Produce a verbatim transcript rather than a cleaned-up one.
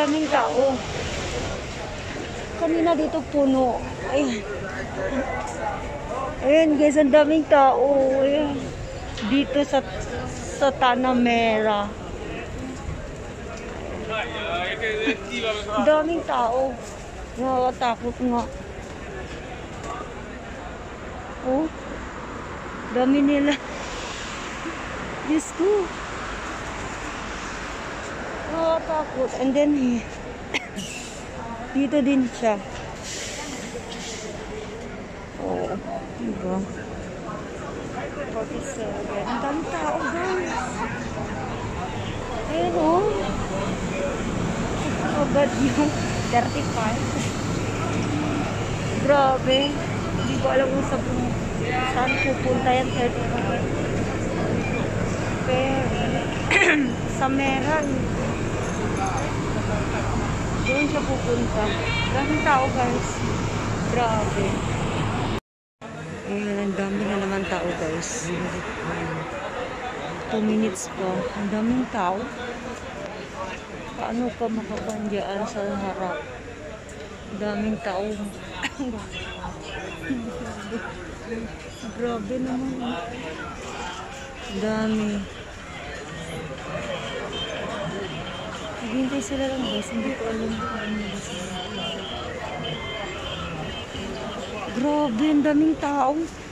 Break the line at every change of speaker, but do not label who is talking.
daming tao. Kanina dito puno. Ayan. Ayan guys, ang daming tao. Ayan. Dito sa sa Tanamera. Daming tao. Nakakatakot nga. Oh. Dami nila. Diyos ko. Nakakatakot. And then, dito din siya. Oh, diba? forty-seven. Ang dami tao, guys. Ayan, oh. Agad yung thirty-five. Grabe. Hindi ko alam kung saan, saan pupunta yan thirty-five. Pero, sa Meran. Doon siya pupunta. Daming tao, guys. Grabe. Ayan, ang dami na naman tao, guys. two minutes pa. Ang daming tao. Paano ka makapandyaan sa harap? Ang daming tao. Grabe naman. Ang dami. Naghintay sila lang, guys. Hindi ko alam kung ano ba sila. Grabe, ang daming tao.